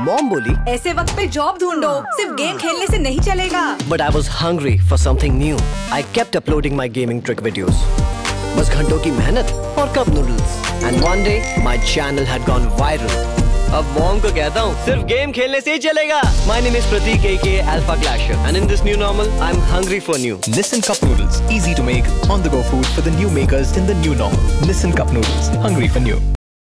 Mom बोली ऐसे वक्त पे जॉब ढूंढो, सिर्फ गेम खेलने से नहीं चलेगा। But I was hungry for something new. I kept uploading my gaming trick videos. बस घंटों की मेहनत और cup noodles. And one day my channel had gone viral. अब मॉम को कहता हूँ सिर्फ गेम खेलने से ही चलेगा। My name is Pratik aka Alpha Clasher and in this new normal I'm hungry for new. Nissin Cup Noodles, easy to make, on the go food for the new makers in the new normal. Nissin Cup Noodles, hungry for new.